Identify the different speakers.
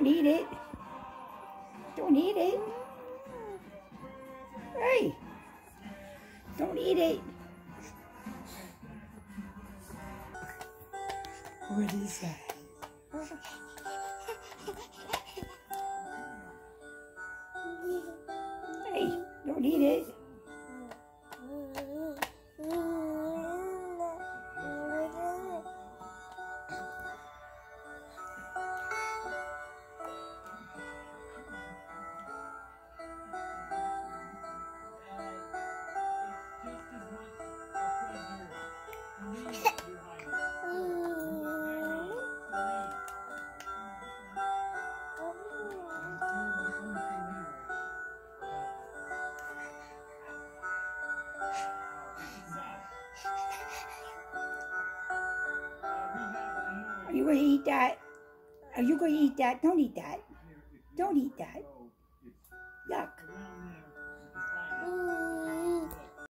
Speaker 1: Don't eat it. Don't eat it. Hey, don't eat it. What is that? Hey, don't eat it. Are you going to eat that? Are you going to eat that? Don't eat that. Don't eat that. Yuck.